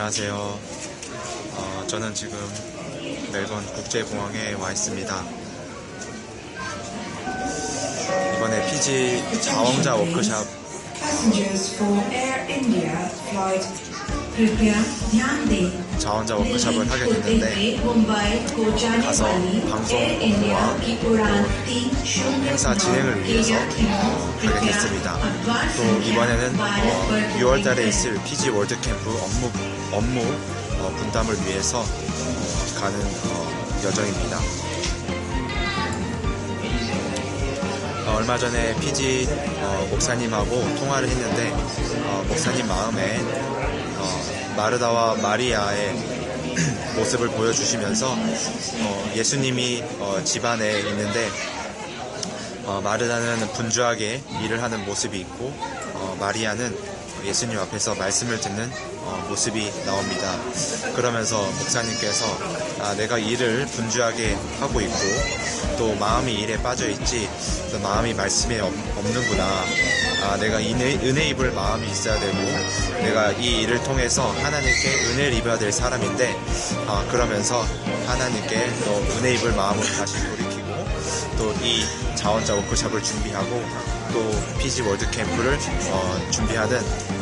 안녕하세요. 저는 지금 멜번 국제공항에 와 있습니다. 이번에 피지 자원자 워크샵 자원자 워크샵을 하게 됐는데 가서 방송 업무와 행사 진행을 위해서 가게 됐습니다. 또 이번에는 6월달에 있을 피지 월드캠프 업무 분담을 위해서 가는 여정입니다. 얼마 전에 피지 목사님하고 통화를 했는데 목사님 마음에 마르다와 마리아의 모습을 보여주시면서 예수님이 집안에 있는데 마르다는 분주하게 일을 하는 모습이 있고 마리아는 예수님 앞에서 말씀을 듣는 모습이 나옵니다. 그러면서 목사님께서 내가 일을 분주하게 하고 있고 또 마음이 일에 빠져있지 마음이 말씀에 없는구나. 내가 은혜 입을 마음이 있어야 되고 내가 이 일을 통해서 하나님께 은혜를 입어야 될 사람인데 그러면서 하나님께 은혜 입을 마음을 다시 돌이키고 또 이 자원자 워크숍을 준비하고 또 피지 월드캠프를 준비하는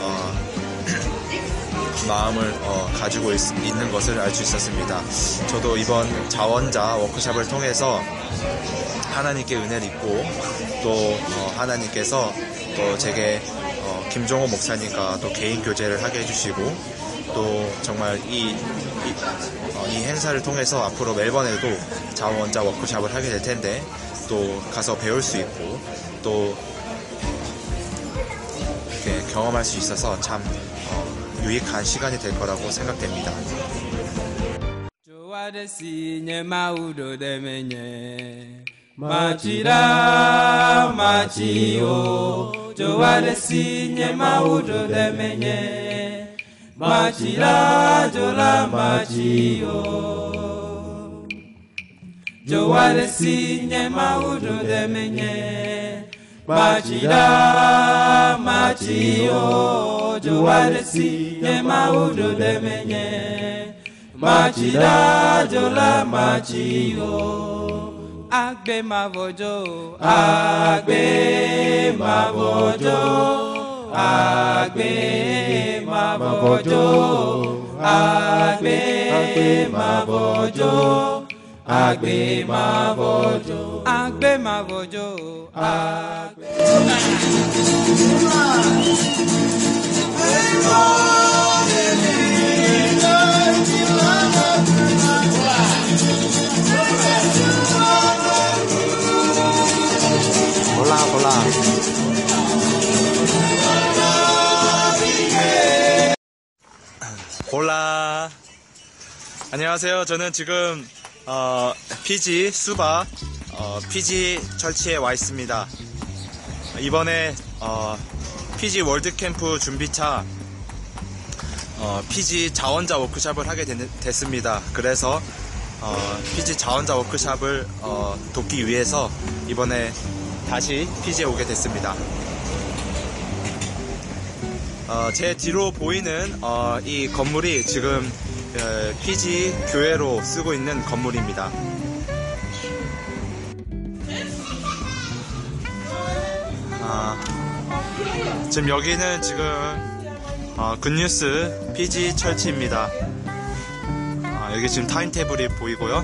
마음을 가지고 있는 것을 알 수 있었습니다. 저도 이번 자원자 워크숍을 통해서 하나님께 은혜를 입고 또 하나님께서 또 제게 김종호 목사님과 또 개인 교제를 하게 해주시고 또 정말 이 행사를 통해서 앞으로 멜번에도 자원자 워크숍을 하게 될 텐데 또 가서 배울 수 있고 또 이렇게 경험할 수 있어서 참 유익한 시간이 될 거라고 생각됩니다. 마치라 마치요 조아레시nye 마우도 데메nye 마치라 조라 마치요 조아레시nye 마우도 데메nye 마치라 마치요 조아레시nye 마우도 데메nye 마치라 조라 마치요 Agbe mavojo, agbe mavojo, agbe mavojo, agbe mavojo, agbe mavojo, agbe mavojo, 골라 골라. 안녕하세요. 저는 지금 피지 수바 피지 철치에 와 있습니다. 이번에 피지 월드캠프 준비차 피지 자원자 워크숍을 하게 됐습니다. 그래서 피지 자원자 워크숍을 돕기 위해서 이번에 다시 피지에 오게 됐습니다. 제 뒤로 보이는 이 건물이 지금 피지 교회로 쓰고 있는 건물입니다. 지금 여기는 지금 굿뉴스 피지 철치입니다. 여기 지금 타임테이블이 보이고요.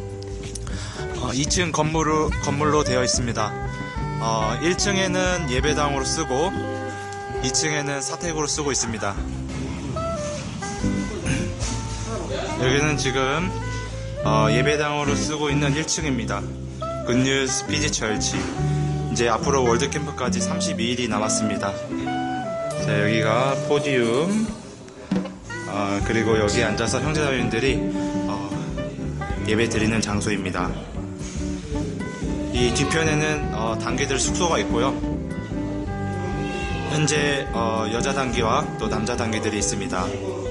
2층 건물로 되어 있습니다. 1층에는 예배당으로 쓰고 2층에는 사택으로 쓰고 있습니다. 여기는 지금 예배당으로 쓰고 있는 1층입니다. 굿뉴스 피지 철치. 이제 앞으로 월드캠프까지 32일이 남았습니다. 자, 여기가 포디움, 그리고 여기 앉아서 형제자매님들이 예배 드리는 장소입니다. 이 뒤편에는 단기들 숙소가 있고요. 현재 여자 단기와 또 남자 단기들이 있습니다.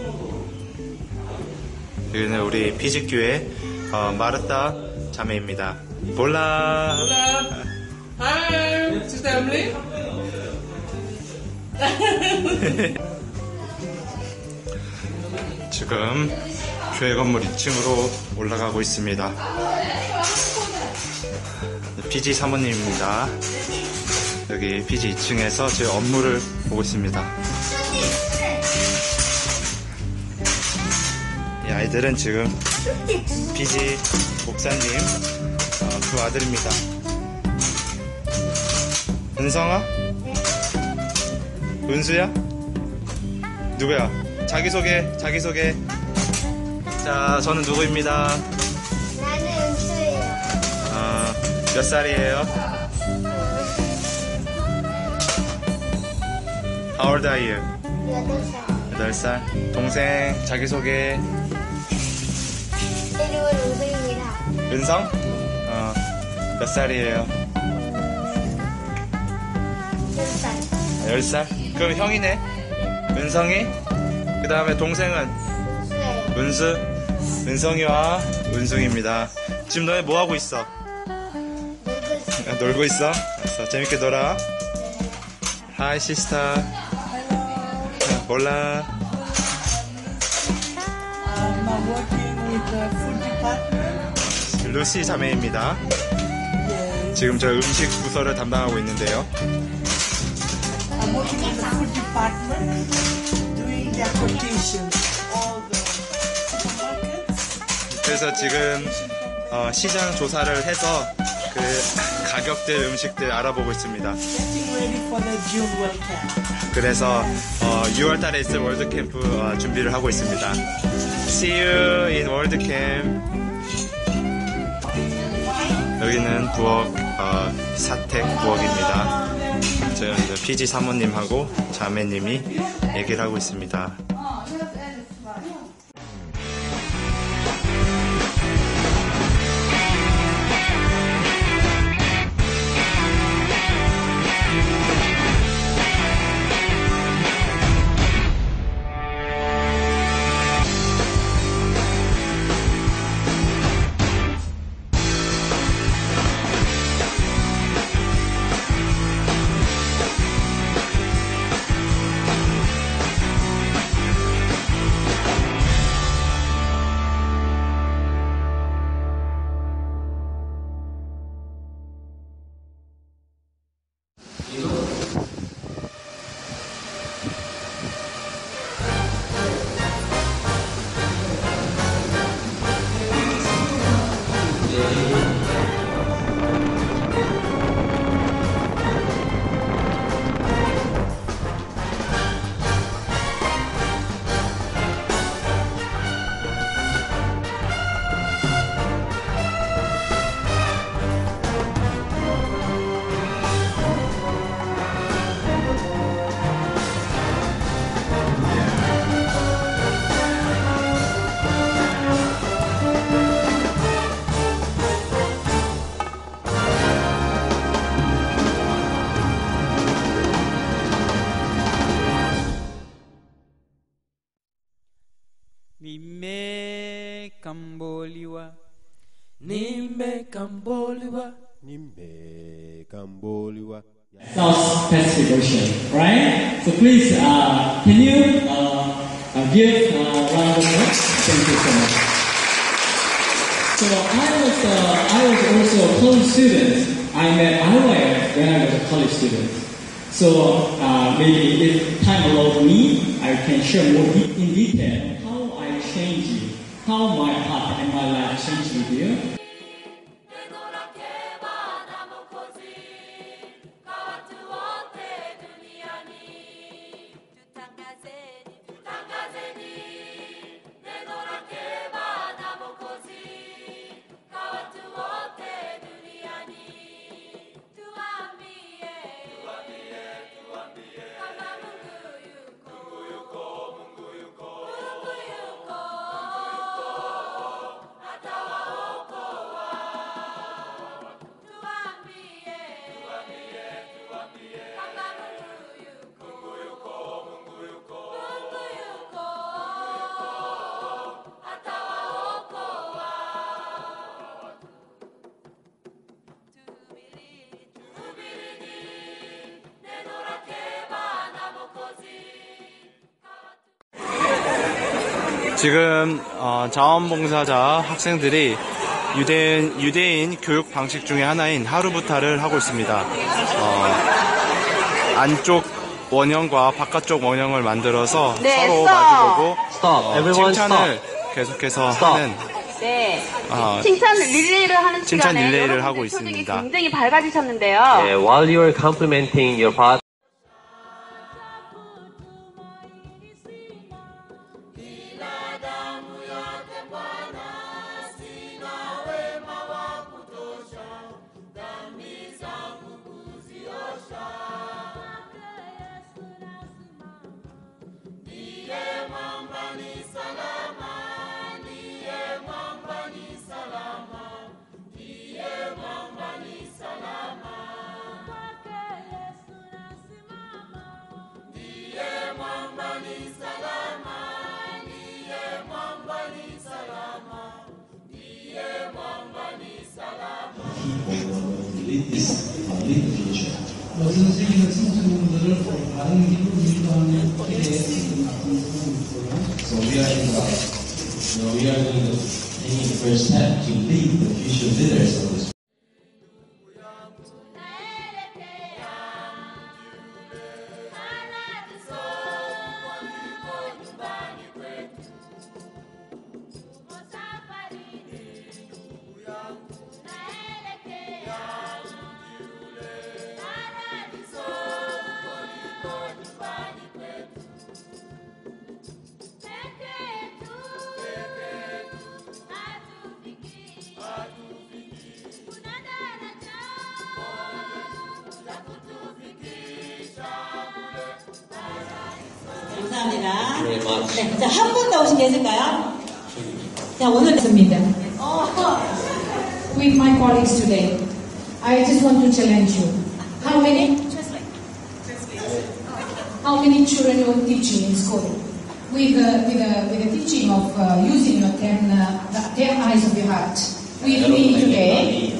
여기는 우리 피지교회 마르타 자매입니다. 볼라. Hi, Sister Emily. 지금 교회 건물 2층으로 올라가고 있습니다. PG 사모님입니다. 여기 PG 2층에서 제 업무를 보고 있습니다. 이 아이들은 지금 PG 목사님 두 아들입니다. 은성아? 은수야? 누구야? 자기소개. 자, 저는 누구입니다. 나는 은수예요. 몇 살이에요? How old are you? 8살. 8살. 동생 자기소개. 이름은 은수입니다. 은성? 몇 살이에요? 10살. 10살? 그럼 형이네? 은성이? 그 다음에 동생은? 은수예요. 은수? 은성이와 은숙입니다. 지금 너네 뭐 하고 있어? 놀고 있어? 알았어. 재밌게 놀아. Hi, sister. 몰라. I'm working with the food department. 루시 자매입니다. Yes. 지금 저 음식 부서를 담당하고 있는데요. I'm working in the food department, doing the quotation, all the supermarkets. 그래서 지금 시장 조사를 해서 그 가격들 음식들 알아보고 있습니다. Getting ready for the June World Cup. 그래서 6월달에 있을 월드캠프 준비를 하고 있습니다. See you in 월드캠p. 여기는 부엌 사택 부엌입니다. 지금 PG 사모님하고 자매님이 얘기를 하고 있습니다. Nimbe Kamboliwa. South Pacific Ocean, right? So please, can you give a round of applause? Thank you so much. So I was also a college student. I met Iowa when I was a college student. So maybe if time allows me, I can share more in detail how I changed you, how my heart and my life changed with you. 지금 자원봉사자 학생들이 유대인 교육 방식 중에 하나인 하루부타를 하고 있습니다. 안쪽 원형과 바깥쪽 원형을 만들어서 네, 서로 stop. 마주보고 칭찬을 계속해서 하는 네. 칭찬 릴레이를 하는 칭찬 시간에 릴레이를 여러분들 하고 표정이 있습니다. 굉장히 밝아지셨는데요. While you are complimenting your partner, 선생님은 청소년들을 바른 길로 인도하는 길에 So we are taking the first step to lead the future leaders of this. 감사합니다. 네, 자, 한 분 더 오신 게 있을까요? 자, 오늘 있습니다. With my colleagues today, I just want to challenge you. How many children you are teaching in school? With the teaching of using your the 10 eyes of your heart. With me today,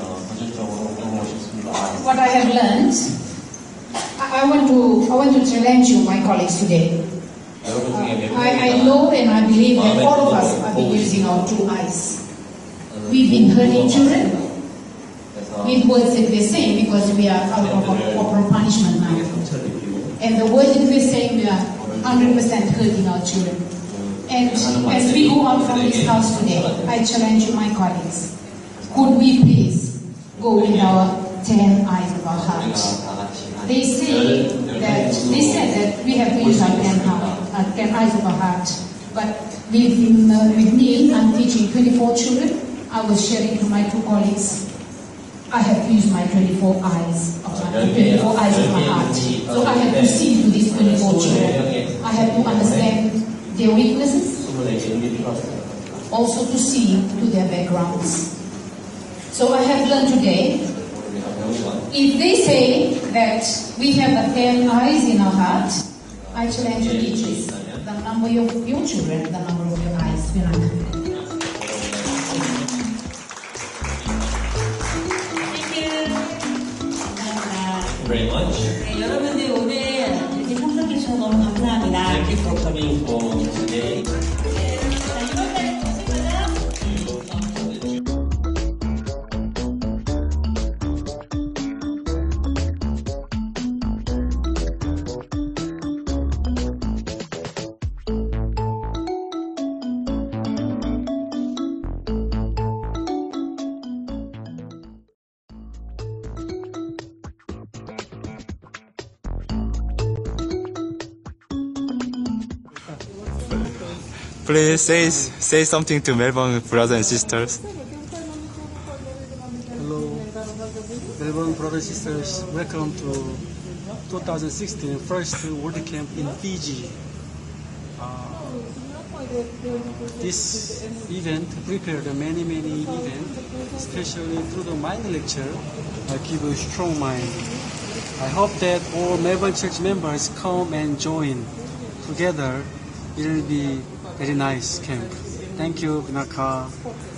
what I have learned, I want to challenge you, my colleagues today. I know and I believe that all of us have been using our 2 eyes. We've been hurting children with words that we're saying because we are out of corporal punishment now. And the words that we're saying, we are 100% hurting our children. And as we go out from this house today, I challenge you, my colleagues, could we please go with our 10 eyes of our heart? They said that we have to use our 10 eyes of our heart. But with me, I'm teaching 24 children. I was sharing to my 2 colleagues. I have to use my 24 eyes of my heart. So I have to see to these 24 children. I have to understand their weaknesses, also to see to their backgrounds. So I have learned today, if they say that we have the 10 eyes in our heart, I challenge you teachers, the number of your children, the number of your eyes will not come. Very much. 네, 여러분들 오늘 이렇게 참석해 주셔서 너무 감사합니다. Thank you for coming for today. 네, 자, 이번 달에 또 오실 거죠? Please say something to Melbourne brothers and sisters. Hello, Melbourne brothers and sisters. Welcome to 2016 first World Camp in Fiji. This event prepared many events, especially through the mind lecture. I keep a strong mind. I hope that all Melbourne Church members come and join together. It will be very nice camp. Thank you, Vinaka.